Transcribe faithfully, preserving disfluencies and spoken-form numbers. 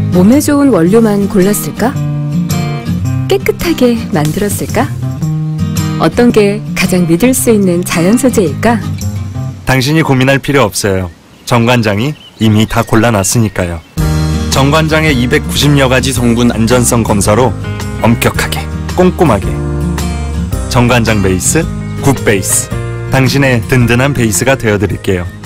몸에 좋은 원료만 골랐을까? 깨끗하게 만들었을까? 어떤 게 가장 믿을 수 있는 자연 소재일까? 당신이 고민할 필요 없어요. 정관장이 이미 다 골라놨으니까요. 정관장의 이백구십여 가지 성분 안전성 검사로 엄격하게, 꼼꼼하게. 정관장 베이스, 굿 베이스. 당신의 든든한 베이스가 되어드릴게요.